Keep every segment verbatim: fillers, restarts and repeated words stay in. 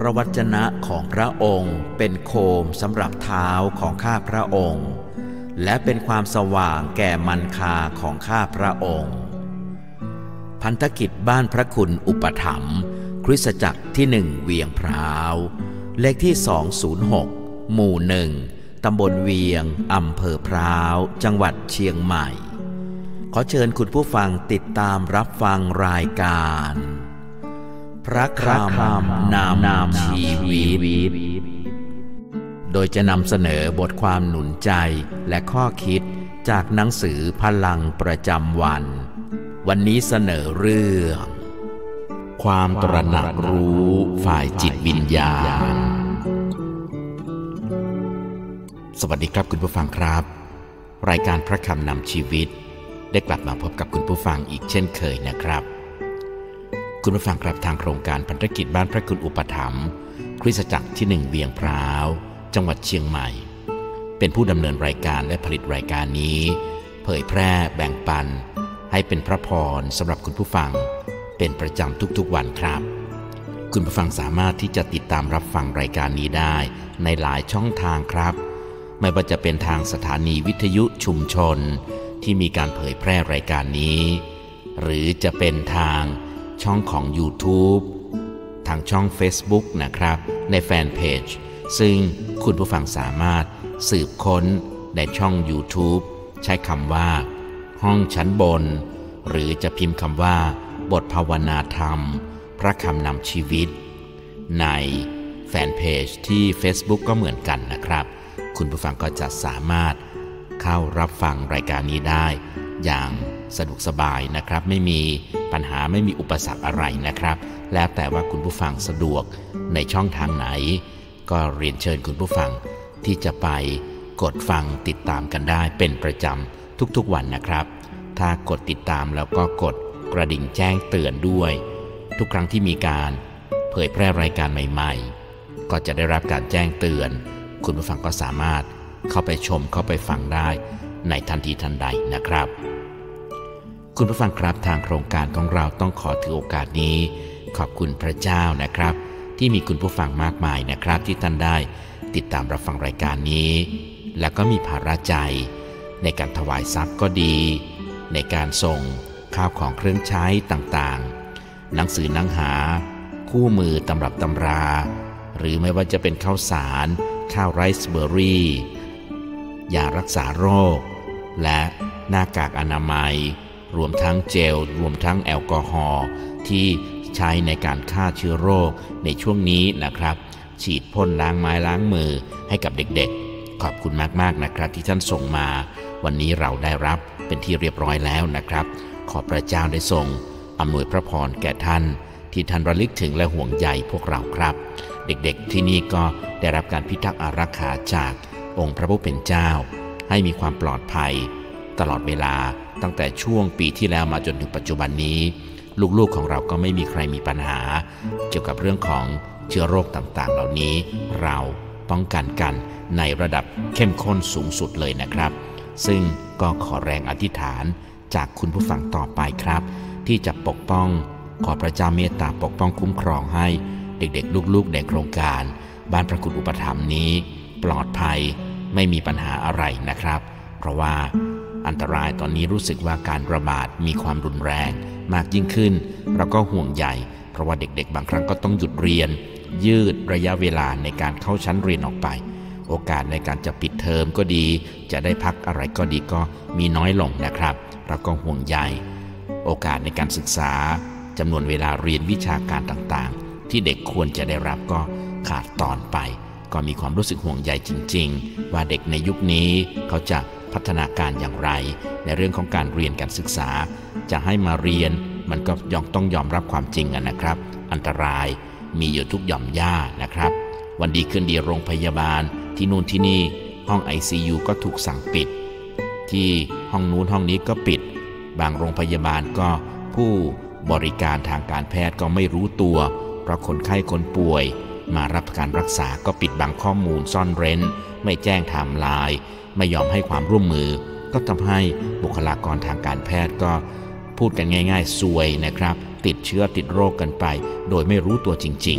ระวจนะของพระองค์เป็นโคมสำหรับเท้าของข้าพระองค์และเป็นความสว่างแก่มรรคาของข้าพระองค์พันธกิจบ้านพระคุณอุปถัมภ์คริสตจักรที่หนึ่งเวียงพร้าวเลขที่สองศูนย์หกหมู่หนึ่งตำบลเวียงอำเภอพร้าวจังหวัดเชียงใหม่ขอเชิญคุณผู้ฟังติดตามรับฟังรายการพระคำนำชีวิตโดยจะนำเสนอบทความหนุนใจและข้อคิดจากหนังสือพลังประจำวันวันนี้เสนอเรื่องความตระหนักรู้ฝ่ายจิตวิญญาณสวัสดีครับคุณผู้ฟังครับรายการพระคำนำชีวิตได้กลับมาพบกับคุณผู้ฟังอีกเช่นเคยนะครับคุณผู้ฟังครับทางโครงการพันธกิจบ้านพระคุณอุปถัมภ์คริสตจักรที่หนึ่งเวียงพร้าวจังหวัดเชียงใหม่เป็นผู้ดำเนินรายการและผลิตรายการนี้เผยแพร่แบ่งปันให้เป็นพระพรสำหรับคุณผู้ฟังเป็นประจำทุกๆวันครับคุณผู้ฟังสามารถที่จะติดตามรับฟังรายการนี้ได้ในหลายช่องทางครับไม่ว่าจะเป็นทางสถานีวิทยุชุมชนที่มีการเผยแพร่รายการนี้หรือจะเป็นทางช่องของ YouTube ทางช่อง Facebook นะครับในแฟนเพจซึ่งคุณผู้ฟังสามารถสืบค้นในช่อง YouTube ใช้คำว่าห้องชั้นบนหรือจะพิมพ์คำว่าบทภาวนาธรรมพระคำนำชีวิตในแฟนเพจที่ Facebook ก็เหมือนกันนะครับคุณผู้ฟังก็จะสามารถเข้ารับฟังรายการนี้ได้อย่างสะดวกสบายนะครับไม่มีปัญหาไม่มีอุปสรรคอะไรนะครับแล้วแต่ว่าคุณผู้ฟังสะดวกในช่องทางไหนก็เรียนเชิญคุณผู้ฟังที่จะไปกดฟังติดตามกันได้เป็นประจำทุกๆวันนะครับถ้ากดติดตามแล้วก็กดกระดิ่งแจ้งเตือนด้วยทุกครั้งที่มีการเผยแพร่รายการใหม่ๆก็จะได้รับการแจ้งเตือนคุณผู้ฟังก็สามารถเข้าไปชมเข้าไปฟังได้ในทันทีทันใดนะครับคุณผู้ฟังครับทางโครงการของเราต้องขอถือโอกาสนี้ขอบคุณพระเจ้านะครับที่มีคุณผู้ฟังมากมายนะครับที่ท่านได้ติดตามรับฟังรายการนี้และก็มีภาระใจในการถวายทรัพย์ก็ดีในการส่งข้าวของเครื่องใช้ต่างๆหนังสือหนังหาคู่มือตำรับตำราหรือไม่ว่าจะเป็นข้าวสารข้าวไรซ์เบอร์รี่ยารักษาโรคและหน้ากากอนามัยรวมทั้งเจลรวมทั้งแอลกอฮอล์ที่ใช้ในการฆ่าเชื้อโรคในช่วงนี้นะครับฉีดพ่นล้างไม้ล้างมือให้กับเด็กๆขอบคุณมากๆนะครับที่ท่านส่งมาวันนี้เราได้รับเป็นที่เรียบร้อยแล้วนะครับขอพระเจ้าได้ทรงอำนวยพระพรแก่ท่านที่ท่านระลึกถึงและห่วงใยพวกเราครับเด็กๆที่นี่ก็ได้รับการพิทักษ์อารักขาจากองค์พระผู้เป็นเจ้าให้มีความปลอดภัยตลอดเวลาตั้งแต่ช่วงปีที่แล้วมาจนถึงปัจจุบันนี้ลูกๆของเราก็ไม่มีใครมีปัญหาเกี่ยวกับเรื่องของเชื้อโรคต่างๆเหล่านี้เราป้องกันกันในระดับเข้มข้นสูงสุดเลยนะครับซึ่งก็ขอแรงอธิษฐานจากคุณผู้ฟังต่อไปครับที่จะปกป้องขอพระเจ้าเมตตาปกป้องคุ้มครองให้เด็กๆลูกๆในโครงการบ้านพระคุณอุปถัมภ์นี้ปลอดภัยไม่มีปัญหาอะไรนะครับเพราะว่าอันตรายตอนนี้รู้สึกว่าการระบาดมีความรุนแรงมากยิ่งขึ้นเราก็ห่วงใยเพราะว่าเด็กๆบางครั้งก็ต้องหยุดเรียนยืดระยะเวลาในการเข้าชั้นเรียนออกไปโอกาสในการจะปิดเทอมก็ดีจะได้พักอะไรก็ดีก็มีน้อยลงนะครับเราก็ห่วงใยโอกาสในการศึกษาจำนวนเวลาเรียนวิชาการต่างๆที่เด็กควรจะได้รับก็ขาดตอนไปก็มีความรู้สึกห่วงใยจริงๆว่าเด็กในยุคนี้เขาจะพัฒนาการอย่างไรในเรื่องของการเรียนการศึกษาจะให้มาเรียนมันก็ย่อมต้องยอมรับความจริงนะครับอันตรายมีอยู่ทุกหย่อมย่านะครับวันดีคืนดีโรงพยาบาลที่นู่นที่นี่ห้อง ไอ ซี ยู ก็ถูกสั่งปิดที่ห้องนู้นห้องนี้ก็ปิดบางโรงพยาบาลก็ผู้บริการทางการแพทย์ก็ไม่รู้ตัวเพราะคนไข้คนป่วยมารับการรักษาก็ปิดบังข้อมูลซ่อนเร้นไม่แจ้งไทม์ไลน์ไม่ยอมให้ความร่วมมือก็ทำให้บุคลากรทางการแพทย์ก็พูดกันง่ายๆซวยนะครับติดเชื้อติดโรคกันไปโดยไม่รู้ตัวจริงๆ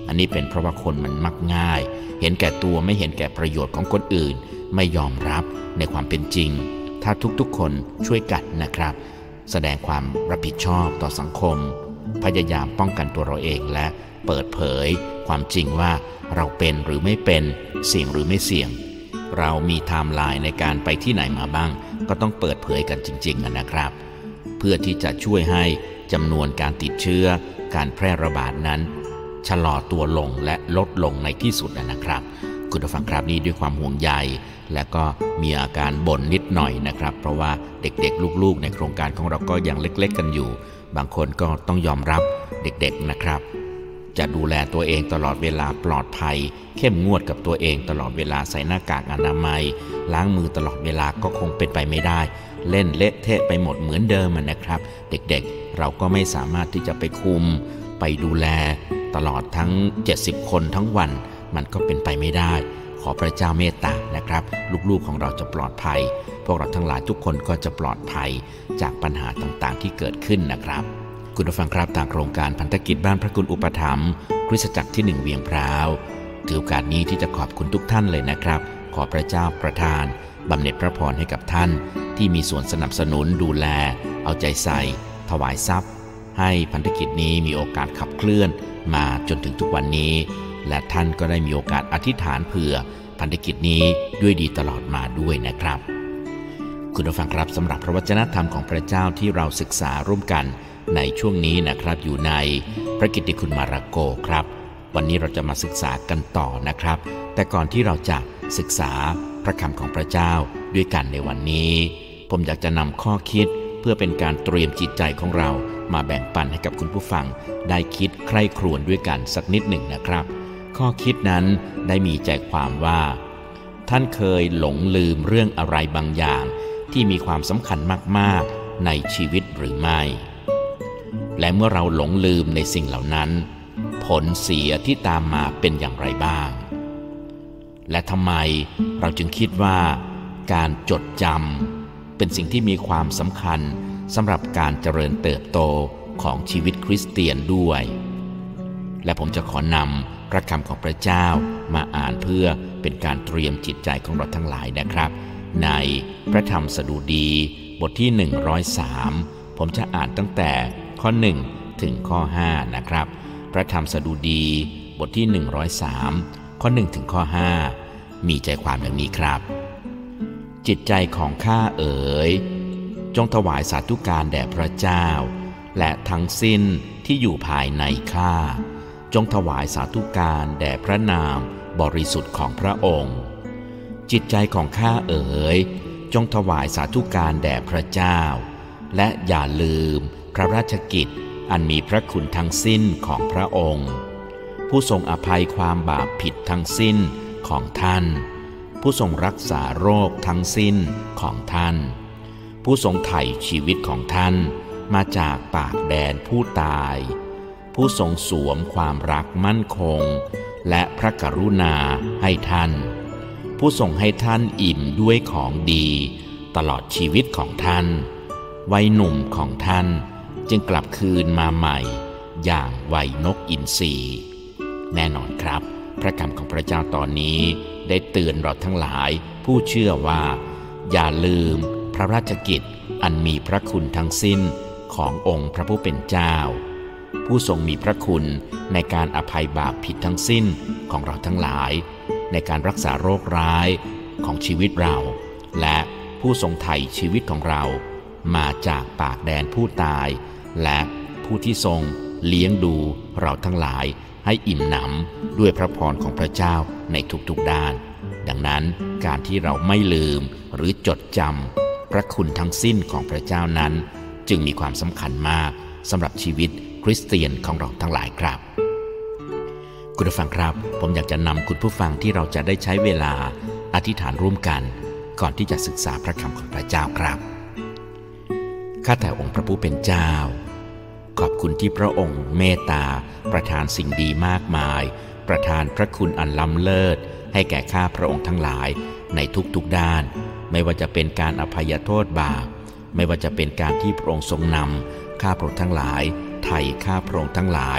อันนี้เป็นเพราะว่าคนมันมักง่ายเห็นแก่ตัวไม่เห็นแก่ประโยชน์ของคนอื่นไม่ยอมรับในความเป็นจริงถ้าทุกๆคนช่วยกันนะครับแสดงความรับผิดชอบต่อสังคมพยายามป้องกันตัวเราเองและเปิดเผยความจริงว่าเราเป็นหรือไม่เป็นเสี่ยงหรือไม่เสี่ยงเรามีไทม์ไลน์ในการไปที่ไหนมาบ้างก็ต้องเปิดเผยกันจริงๆนะครับเพื่อที่จะช่วยให้จำนวนการติดเชื้อการแพร่ระบาดนั้นชะลอตัวลงและลดลงในที่สุดนะครับคุณผู้ฟังครับนี้ด้วยความห่วงใยและก็มีอาการบ่นนิดหน่อยนะครับเพราะว่าเด็กๆลูกๆในโครงการของเราก็ยังเล็กๆกันอยู่บางคนก็ต้องยอมรับเด็กๆนะครับจะดูแลตัวเองตลอดเวลาปลอดภัยเข้มงวดกับตัวเองตลอดเวลาใส่หน้ากากอนามัยล้างมือตลอดเวลาก็คงเป็นไปไม่ได้เล่นเละเทะไปหมดเหมือนเดิมนะครับเด็กๆเราก็ไม่สามารถที่จะไปคุมไปดูแลตลอดทั้งเจ็ดสิบคนทั้งวันมันก็เป็นไปไม่ได้ขอพระเจ้าเมตตานะครับลูกๆของเราจะปลอดภัยพวกเราทั้งหลายทุกคนก็จะปลอดภัยจากปัญหาต่างๆที่เกิดขึ้นนะครับคุณผู้ฟังครับทางโครงการพันธกิจบ้านพระคุณอุปถัมภ์คริสตจักรที่หนึ่งเวียงพร้าวถือโอกาสนี้ที่จะขอบคุณทุกท่านเลยนะครับขอพระเจ้าประทานบำเหน็จพระพรให้กับท่านที่มีส่วนสนับสนุนดูแลเอาใจใส่ถวายทรัพย์ให้พันธกิจนี้มีโอกาสขับเคลื่อนมาจนถึงทุกวันนี้และท่านก็ได้มีโอกาสอธิษฐานเผื่อพันธกิจนี้ด้วยดีตลอดมาด้วยนะครับคุณผู้ฟังครับสำหรับพระวจนะธรรมของพระเจ้าที่เราศึกษาร่วมกันในช่วงนี้นะครับอยู่ในพระกิตติคุณมาระโกครับวันนี้เราจะมาศึกษากันต่อนะครับแต่ก่อนที่เราจะศึกษาพระคำของพระเจ้าด้วยกันในวันนี้ผมอยากจะนำข้อคิดเพื่อเป็นการเตรียมจิตใจของเรามาแบ่งปันให้กับคุณผู้ฟังได้คิดใคร่ครวญด้วยกันสักนิดหนึ่งนะครับข้อคิดนั้นได้มีใจความว่าท่านเคยหลงลืมเรื่องอะไรบางอย่างที่มีความสำคัญมากๆในชีวิตหรือไม่และเมื่อเราหลงลืมในสิ่งเหล่านั้นผลเสียที่ตามมาเป็นอย่างไรบ้างและทำไมเราจึงคิดว่าการจดจำเป็นสิ่งที่มีความสำคัญสำหรับการเจริญเติบโตของชีวิตคริสเตียนด้วยและผมจะขอนำพระคำของพระเจ้ามาอ่านเพื่อเป็นการเตรียมจิตใจของเราทั้งหลายนะครับในพระธรรมสดุดีบทที่หนึ่งร้อยสามผมจะอ่านตั้งแต่ข้อหนึ่งถึงข้อห้านะครับพระธรรมสดุดีบทที่หนึ่งร้อยสามข้อหนึ่งถึงข้อห้ามีใจความดังนี้ครับจิตใจของข้าเอ๋ยจงถวายสาธุการแด่พระเจ้าและทั้งสิ้นที่อยู่ภายในข้าจงถวายสาธุการแด่พระนามบริสุทธิ์ของพระองค์จิตใจของข้าเอ๋ยจงถวายสาธุการแด่พระเจ้าและอย่าลืมพระราชกิจอันมีพระคุณทั้งสิ้นของพระองค์ผู้ทรงอภัยความบาปผิดทั้งสิ้นของท่านผู้ทรงรักษาโรคทั้งสิ้นของท่านผู้ทรงไถ่ชีวิตของท่านมาจากปากแดนผู้ตายผู้ทรงสวมความรักมั่นคงและพระกรุณาให้ท่านผู้ทรงให้ท่านอิ่มด้วยของดีตลอดชีวิตของท่านวัยหนุ่มของท่านจึงกลับคืนมาใหม่อย่างวัยนกอินทรีแน่นอนครับพระคำของพระเจ้าตอนนี้ได้เตือนเราทั้งหลายผู้เชื่อว่าอย่าลืมพระราชกิจอันมีพระคุณทั้งสิ้นขององค์พระผู้เป็นเจ้าผู้ทรงมีพระคุณในการอภัยบาปผิดทั้งสิ้นของเราทั้งหลายในการรักษาโรคร้ายของชีวิตเราและผู้ทรงไถ่ชีวิตของเรามาจากปากแดนผู้ตายและผู้ที่ทรงเลี้ยงดูเราทั้งหลายให้อิ่มหนำด้วยพระพรของพระเจ้าในทุกๆด้านดังนั้นการที่เราไม่ลืมหรือจดจำพระคุณทั้งสิ้นของพระเจ้านั้นจึงมีความสำคัญมากสำหรับชีวิตคริสเตียนของเราทั้งหลายครับคุณผู้ฟังครับผมอยากจะนำคุณผู้ฟังที่เราจะได้ใช้เวลาอธิษฐานร่วมกันก่อนที่จะศึกษาพระคำของพระเจ้าครับข้าแต่องค์พระผู้เป็นเจ้าขอบคุณที่พระองค์เมตตาประทานสิ่งดีมากมายประทานพระคุณอันล้ำเลิศให้แก่ข้าพระองค์ทั้งหลายในทุกๆด้านไม่ว่าจะเป็นการอภัยโทษบาปไม่ว่าจะเป็นการที่พระองค์ทรงนำข้าพระองค์ทั้งหลายไถ่ข้าพระองค์ทั้งหลาย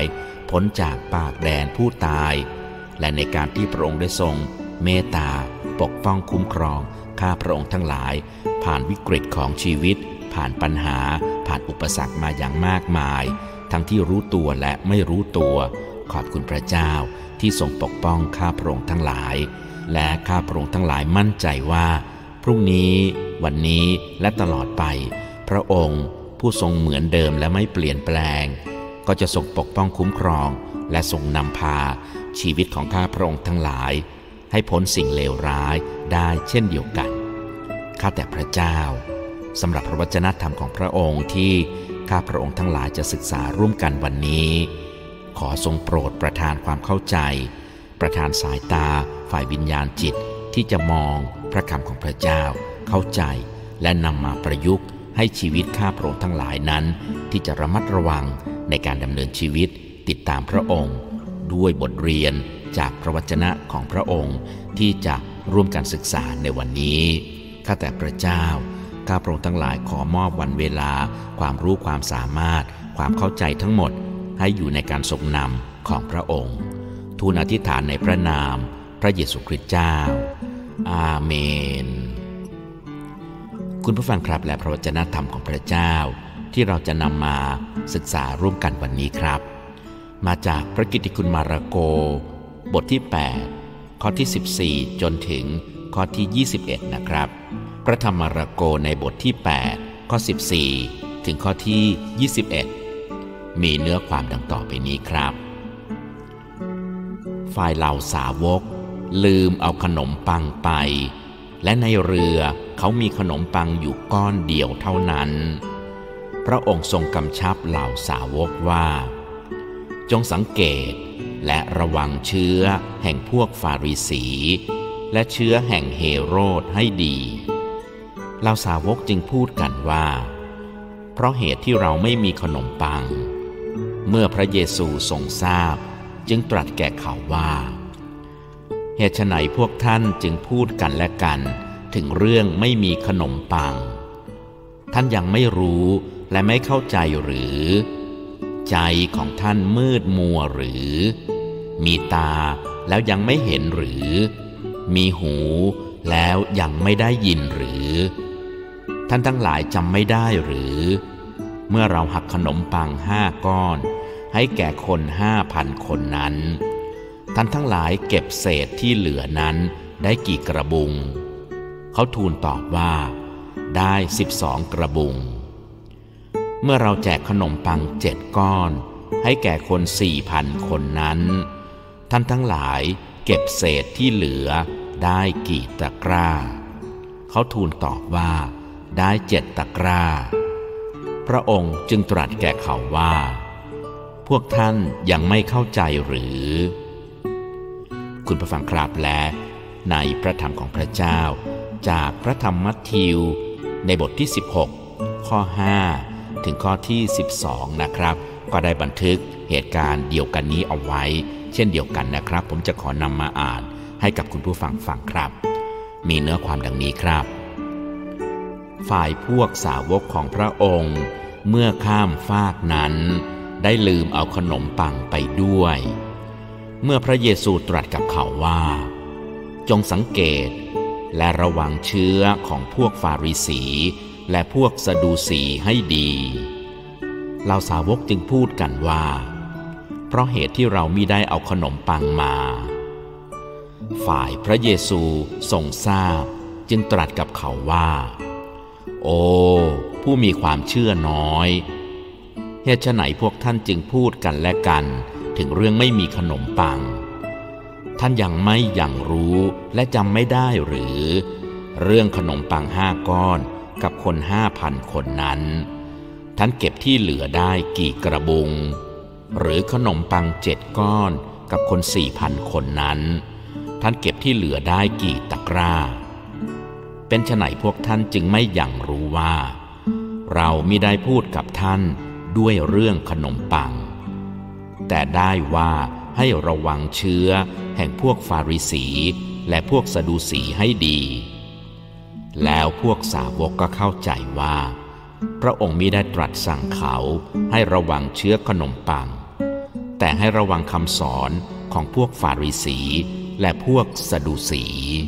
พ้นจากปากแดนผู้ตายและในการที่พระองค์ได้ทรงเมตตาปกป้องคุ้มครองข้าพระองค์ทั้งหลายผ่านวิกฤตของชีวิตผ่านปัญหาผ่านอุปสรรคมาอย่างมากมายทั้งที่รู้ตัวและไม่รู้ตัวขอบคุณพระเจ้าที่ทรงปกป้องข้าพระองค์ทั้งหลายและข้าพระองค์ทั้งหลายมั่นใจว่าพรุ่งนี้วันนี้และตลอดไปพระองค์ผู้ทรงเหมือนเดิมและไม่เปลี่ยนแปลงก็จะทรงปกป้องคุ้มครองและทรงนำพาชีวิตของข้าพระองค์ทั้งหลายให้พ้นสิ่งเลวร้ายได้เช่นเดียวกันข้าแต่พระเจ้าสำหรับพระวจนะธรรมของพระองค์ที่ข้าพระองค์ทั้งหลายจะศึกษาร่วมกันวันนี้ขอทรงโปรดประทานความเข้าใจประทานสายตาฝ่ายวิญญาณจิตที่จะมองพระคำของพระเจ้าเข้าใจและนำมาประยุกต์ให้ชีวิตข้าพระองค์ทั้งหลายนั้นที่จะระมัดระวังในการดำเนินชีวิตติดตามพระองค์ด้วยบทเรียนจากพระวจนะของพระองค์ที่จะร่วมกันศึกษาในวันนี้ข้าแต่พระเจ้าข้าพระองค์ทั้งหลายขอมอบวันเวลาความรู้ความสามารถความเข้าใจทั้งหมดให้อยู่ในการทรงนำของพระองค์ทูลอธิษฐานในพระนามพระเยซูคริสต์เจ้าอาเมนคุณผู้ฟังครับและพระวจนะธรรมของพระเจ้าที่เราจะนำมาศึกษาร่วมกันวันนี้ครับมาจากพระกิตติคุณมาระโกบทที่แปดข้อที่สิบสี่จนถึงข้อที่ยี่สิบเอ็ดนะครับพระธรรมมาระโกในบทที่แปดข้อสิบสี่ถึงข้อที่ยี่สิบเอ็ดมีเนื้อความดังต่อไปนี้ครับฝ่ายเหล่าสาวกลืมเอาขนมปังไปและในเรือเขามีขนมปังอยู่ก้อนเดียวเท่านั้นพระองค์ทรงกำชับเหล่าสาวกว่าจงสังเกตและระวังเชื้อแห่งพวกฟาริสีและเชื้อแห่งเฮโรดให้ดีเหล่าสาวกจึงพูดกันว่าเพราะเหตุที่เราไม่มีขนมปังเมื่อพระเยซูทรงทราบจึงตรัสแก่เขาว่าเหตุไฉนพวกท่านจึงพูดกันและกันถึงเรื่องไม่มีขนมปังท่านยังไม่รู้และไม่เข้าใจหรือใจของท่านมืดมัวหรือมีตาแล้วยังไม่เห็นหรือมีหูแล้วยังไม่ได้ยินหรือท่านทั้งหลายจำไม่ได้หรือเมื่อเราหักขนมปังห้าก้อนให้แก่คนห้าพันคนนั้นท่านทั้งหลายเก็บเศษที่เหลือนั้นได้กี่กระบุงเขาทูลตอบว่าได้สิบสองกระบุงเมื่อเราแจกขนมปังเจ็ดก้อนให้แก่คนสี่พันคนนั้นท่านทั้งหลายเก็บเศษที่เหลือได้กี่ตะกร้าเขาทูลตอบว่าได้เจ็ดตะกร้าพระองค์จึงตรัสแก่เขาว่าพวกท่านยังไม่เข้าใจหรือคุณผู้ฟังครับและในพระธรรมของพระเจ้าจากพระธรรมมัทธิวในบทที่สิบหกข้อห้าถึงข้อที่สิบสองนะครับก็ได้บันทึกเหตุการณ์เดียวกันนี้เอาไว้เช่นเดียวกันนะครับผมจะขอนำมาอ่านให้กับคุณผู้ฟังฟังครับมีเนื้อความดังนี้ครับฝ่ายพวกสาวกของพระองค์เมื่อข้ามฟากนั้นได้ลืมเอาขนมปังไปด้วยเมื่อพระเยซูตรัสกับเขาว่าจงสังเกตและระวังเชื้อของพวกฟาริสีและพวกสะดูสีให้ดีเหล่าสาวกจึงพูดกันว่าเพราะเหตุที่เรามิได้เอาขนมปังมาฝ่ายพระเยซูทรงทราบจึงตรัสกับเขาว่าโอ้ผู้มีความเชื่อน้อยเหตุไฉนพวกท่านจึงพูดกันและกันถึงเรื่องไม่มีขนมปังท่านยังไม่ยังรู้และจำไม่ได้หรือเรื่องขนมปังห้าก้อนกับคนห้าพันคนนั้นท่านเก็บที่เหลือได้กี่กระบุงหรือขนมปังเจ็ดก้อนกับคนสี่พันคนนั้นท่านเก็บที่เหลือได้กี่ตะกร้าเป็นไฉนพวกท่านจึงไม่ยังรู้ว่าเรามิได้พูดกับท่านด้วยเรื่องขนมปังแต่ได้ว่าให้ระวังเชื้อแห่งพวกฟาริสีและพวกสะดูสีให้ดีแล้วพวกสาวกก็เข้าใจว่าพระองค์มิได้ตรัสสั่งเขาให้ระวังเชื้อขนมปังแต่ให้ระวังคำสอนของพวกฟาริสีและพวกสดุสี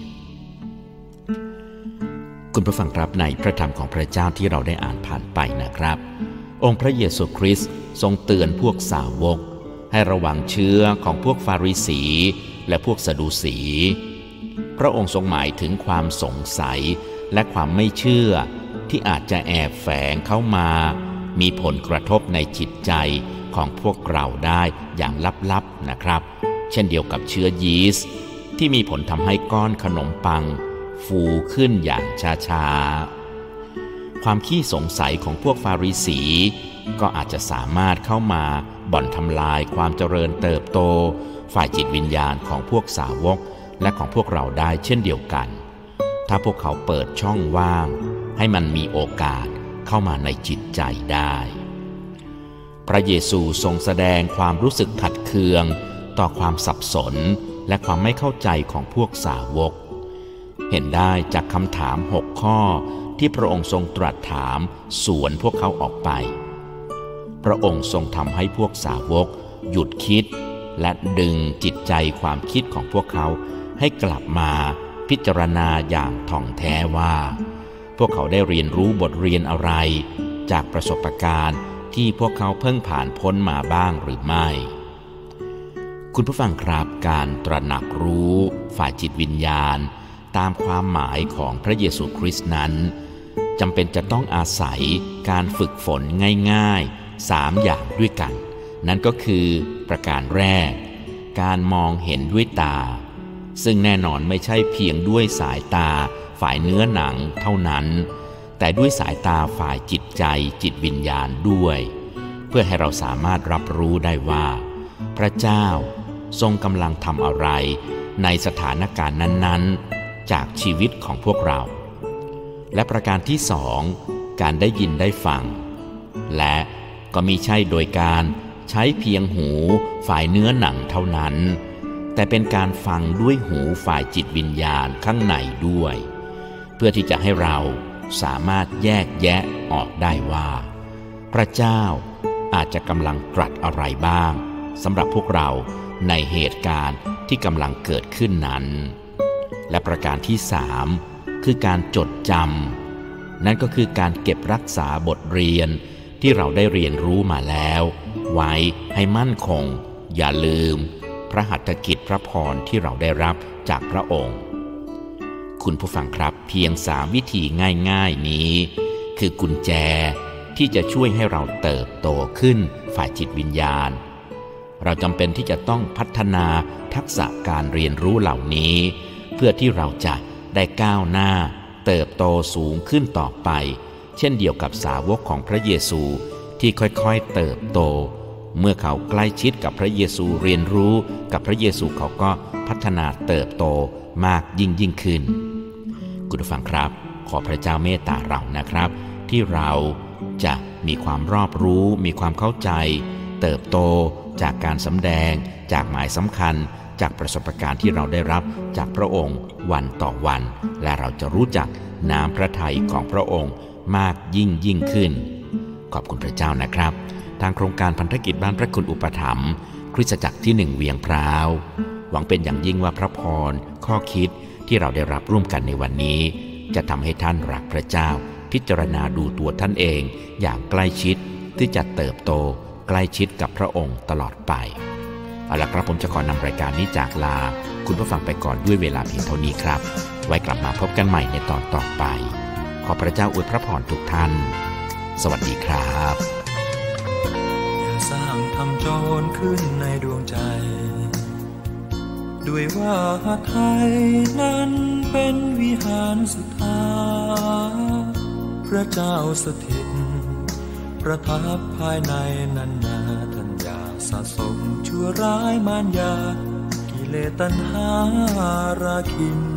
คุณผู้ฟังครับในพระธรรมของพระเจ้าที่เราได้อ่านผ่านไปนะครับองค์พระเยซูคริสต์ทรงเตือนพวกสาวกให้ระวังเชื้อของพวกฟาริสีและพวกสดุสีพระองค์ทรงหมายถึงความสงสัยและความไม่เชื่อที่อาจจะแอบแฝงเข้ามามีผลกระทบในจิตใจของพวกเราได้อย่างลับๆนะครับเช่นเดียวกับเชื้อยีสต์ที่มีผลทำให้ก้อนขนมปังฟูขึ้นอย่างช้าๆความขี้สงสัยของพวกฟาริสีก็อาจจะสามารถเข้ามาบ่อนทำลายความเจริญเติบโตฝ่ายจิตวิญญาณของพวกสาวกและของพวกเราได้เช่นเดียวกันถ้าพวกเขาเปิดช่องว่างให้มันมีโอกาสเข้ามาในจิตใจได้พระเยซูทรงแสดงความรู้สึกขัดเคืองต่อความสับสนและความไม่เข้าใจของพวกสาวกเห็นได้จากคำถามหกข้อที่พระองค์ทรงตรัสถามสวนพวกเขาออกไปพระองค์ทรงทำให้พวกสาวกหยุดคิดและดึงจิตใจความคิดของพวกเขาให้กลับมาพิจารณาอย่างถ่องแท้ว่าพวกเขาได้เรียนรู้บทเรียนอะไรจากประสบการณ์ที่พวกเขาเพิ่งผ่านพ้นมาบ้างหรือไม่คุณผู้ฟังครับการตระหนักรู้ฝ่ายจิตวิญญาณตามความหมายของพระเยซูคริสต์นั้นจำเป็นจะต้องอาศัยการฝึกฝนง่ายๆสามอย่างด้วยกันนั่นก็คือประการแรกการมองเห็นด้วยตาซึ่งแน่นอนไม่ใช่เพียงด้วยสายตาฝ่ายเนื้อหนังเท่านั้นแต่ด้วยสายตาฝ่ายจิตใจจิตวิญญาณด้วยเพื่อให้เราสามารถรับรู้ได้ว่าพระเจ้าทรงกำลังทำอะไรในสถานการณ์นั้นๆจากชีวิตของพวกเราและประการที่สองการได้ยินได้ฟังและก็มิใช่โดยการใช้เพียงหูฝ่ายเนื้อหนังเท่านั้นแต่เป็นการฟังด้วยหูฝ่ายจิตวิญญาณข้างในด้วยเพื่อที่จะให้เราสามารถแยกแยะออกได้ว่าพระเจ้าอาจจะกำลังตรัสอะไรบ้างสำหรับพวกเราในเหตุการณ์ที่กำลังเกิดขึ้นนั้นและประการที่สามคือการจดจำนั่นก็คือการเก็บรักษาบทเรียนที่เราได้เรียนรู้มาแล้วไว้ให้มั่นคงอย่าลืมพระหัตถกิจพระพรที่เราได้รับจากพระองค์คุณผู้ฟังครับเพียงสามวิธีง่ายๆนี้คือกุญแจที่จะช่วยให้เราเติบโตขึ้นฝ่ายจิตวิญญาณเราจำเป็นที่จะต้องพัฒนาทักษะการเรียนรู้เหล่านี้เพื่อที่เราจะได้ก้าวหน้าเติบโตสูงขึ้นต่อไปเช่นเดียวกับสาวกของพระเยซูที่ค่อยๆเติบโตเมื่อเขาใกล้ชิดกับพระเยซูเรียนรู้กับพระเยซูเขาก็พัฒนาเติบโตมากยิ่งยิ่งขึ้นคุณผู้ฟังครับขอพระเจ้าเมตตาเรานะครับที่เราจะมีความรอบรู้มีความเข้าใจเติบโตจากการสำแดงจากหมายสำคัญจากประสบการณ์ที่เราได้รับจากพระองค์วันต่อวันและเราจะรู้จักน้ำพระทัยของพระองค์มากยิ่งยิ่งขึ้นขอบคุณพระเจ้านะครับทางโครงการพันธกิจบ้านพระคุณอุปถัมภ์คริสตจักรที่หนึ่งเวียงพร้าวหวังเป็นอย่างยิ่งว่าพระพรข้อคิดที่เราได้รับร่วมกันในวันนี้จะทำให้ท่านรักพระเจ้าพิจารณาดูตัวท่านเองอย่างใกล้ชิดที่จะเติบโตใกล้ชิดกับพระองค์ตลอดไปเอาล่ะครับผมจะขอนำรายการนี้จากลาคุณผู้ฟังไปก่อนด้วยเวลาเพียงเท่านี้ครับไว้กลับมาพบกันใหม่ในตอนต่อไปขอพระเจ้าอวยพระพรทุกท่านสวัสดีครับอย่าสร้างทำโจรขึ้นในดวงใจด้วยว่าไทยนั้นเป็นวิหารสุดท้ายพระเจ้าสถิตประทับภายในนั้นนาทัญญาสะสมชั่วร้ายมารยากิเลสตัณหาราคิน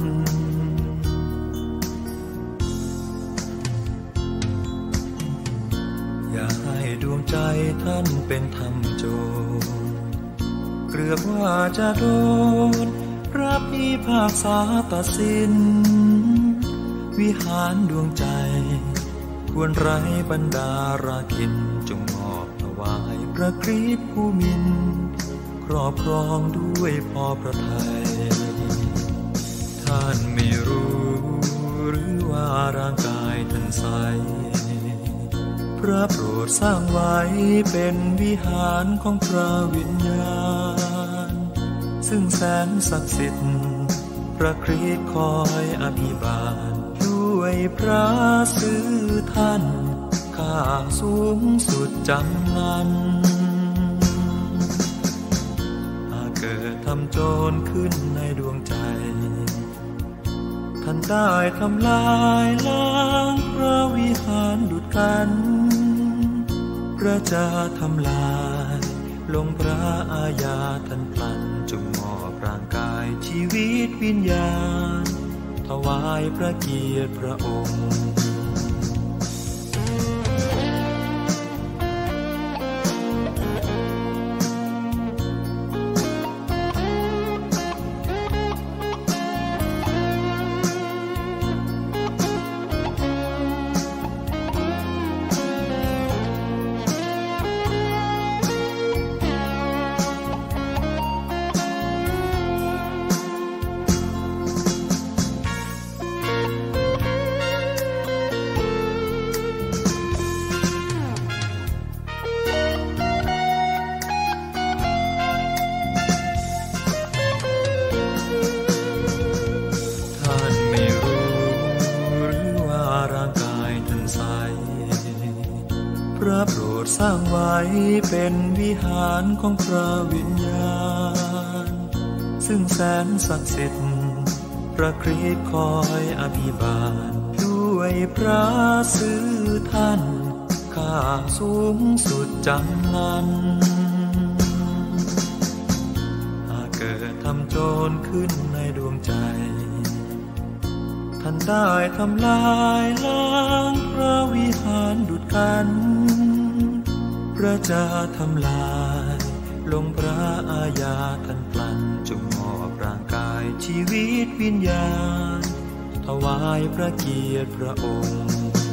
อย่าให้ดวงใจท่านเป็นธรรมโจรเกลือว่าจะโดนพระพิพากษาตัดสินวิหารดวงใจควรไร้บรรดาราคินจงมอบถวายพระคริสต์ผู้มินครอบครองด้วยพอพระทัยท่านไม่รู้หรือว่าร่างกายท่านใสพระโปรดสร้างไว้เป็นวิหารของพระวิญญาณซึ่งแสนศักดิ์สิทธิ์พระคริสต์คอยอภิบาลด้วยพระสื่อท่านข้าสูงสุดจำนั้นหากเกิดทำโจรขึ้นในดวงใจท่านได้ทำลายล้างพระวิหารดุจกันพระเจ้าทำลายลงพระอาญาท่านพลันจงมอบร่างกายชีวิตวิญญาณถวายพระเกียรติพระองค์พระโปรดสร้างไว้เป็นวิหารของพระวิญญาณซึ่งแสนศักดิ์สิทธิ์พระคริสต์คอยอภิบาลด้วยพระสื่อท่านข้าสูงสุดจำนั้นหากเกิดทำโจรขึ้นในดวงใจท่านได้ทำลายล้างพระวิหารดุจกันพระเจ้าทำลายลงพระอาญาท่านพลันจงมอบร่างกายชีวิตวิญญาณถวายพระเกียรติพระองค์